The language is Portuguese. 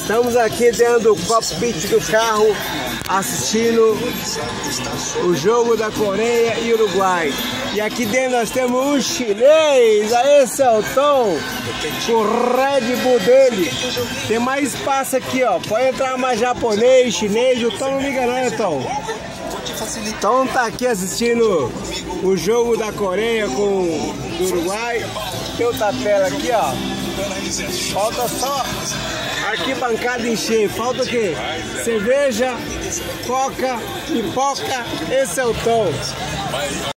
Estamos aqui dentro do cockpit do carro assistindo o jogo da Coreia e Uruguai. E aqui dentro nós temos um chinês, aí esse é o Tom, o Red Bull dele. Tem mais espaço aqui, ó. Pode entrar mais japonês, chinês, o Tom não liga não, né, Tom? Tom tá aqui assistindo o jogo da Coreia com o Uruguai. Tem outra tela aqui, ó. Falta só arquibancada encher. Falta o quê? Cerveja, coca, pipoca. Esse é o Tom.